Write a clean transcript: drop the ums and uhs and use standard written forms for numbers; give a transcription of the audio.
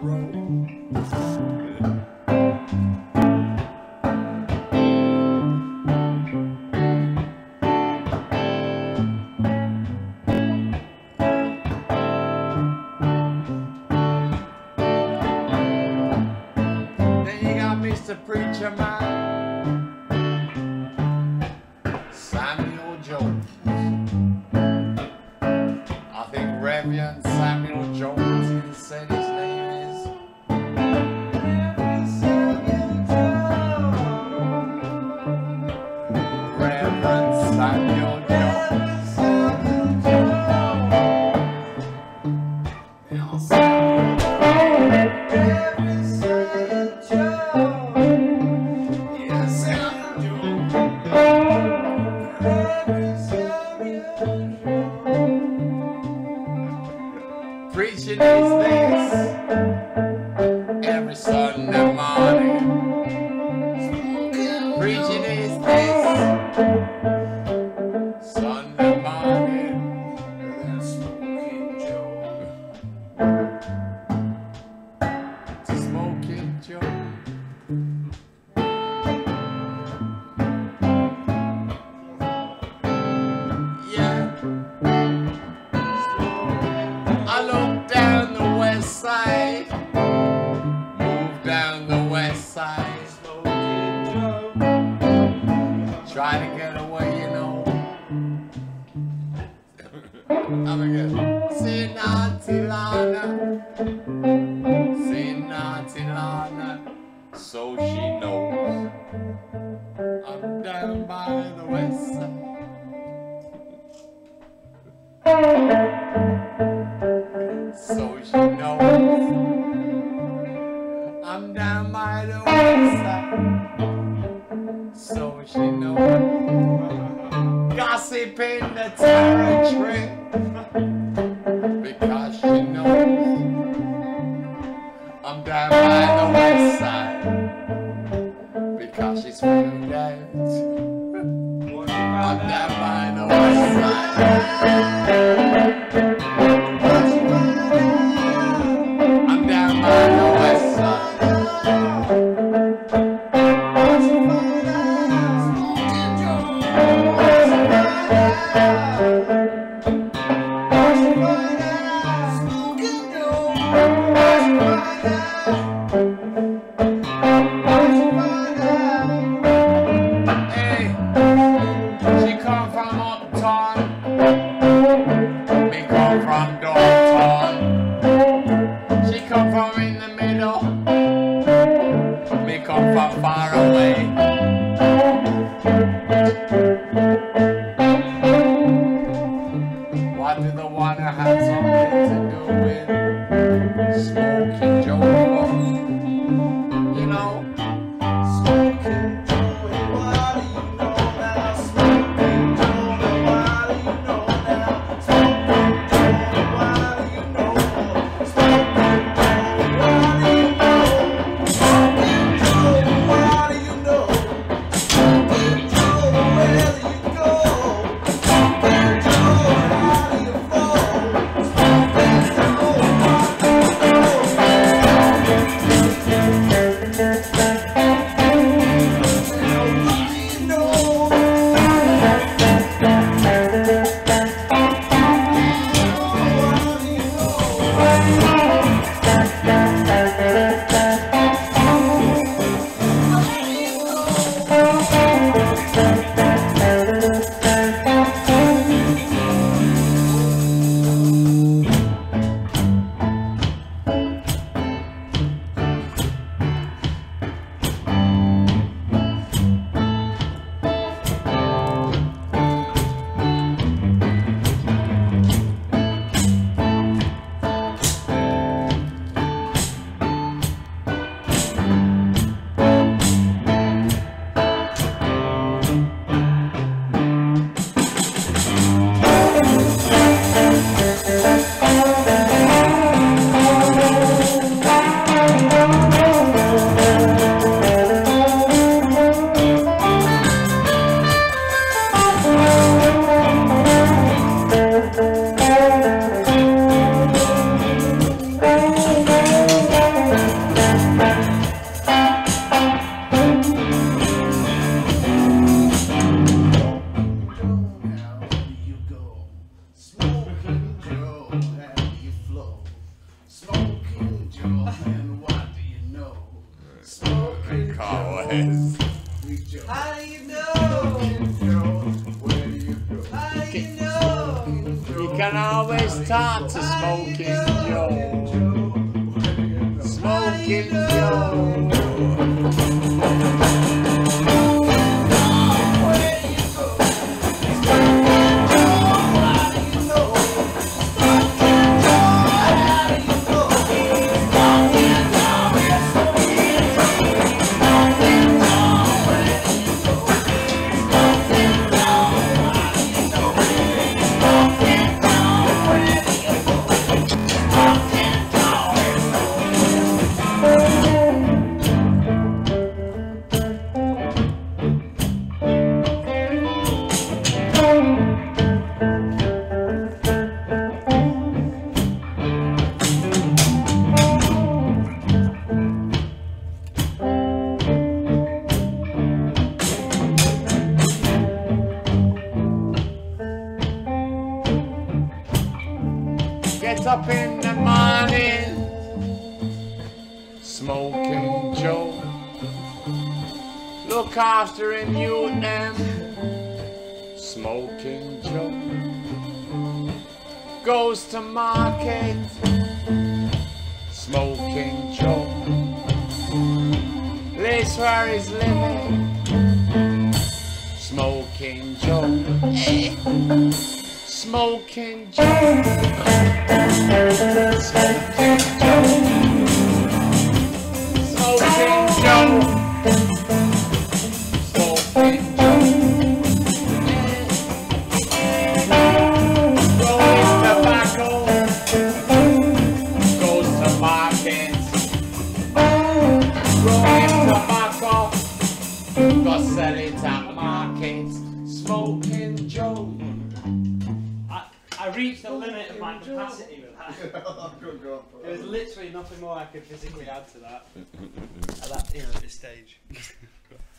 road. Then you got Mr. Preacher Man, Samuel Jones. I think Reverend Samuel Jones, he said his name is. Reverend Samuel Jones. Preaching is this every Sunday morning. Preaching is this Sunday morning. Smoking Joe. Yeah. I look down the west side, move down the west side, try to get away, you know. I'm again. See Naughty Lana, see Naughty Lana, so she knows I'm down by the west side. So she knows I'm down by the west side. So she knows gossip in the territory, because she knows I'm down by the west side. And what do you know? Smoking Carways. How do you know? Where do you go? How do you know? You can always talk to Smoking Joe. Smoking Joe. Get up in the morning, Smoking Joe. Look after him, you and them, Smoking Joe. Goes to market, Smoking Joe. Lives where he's living, Smoking Joe. Smoking Joe. Smoking Joe. Smoking Joe. Smoking Joe. Rolling tobacco. Goes to market. Rolling tobacco. Go sell it at market. Smoking Joe. I reached the limit of my capacity with that. There was literally nothing more I could physically add to that. At that, at this stage.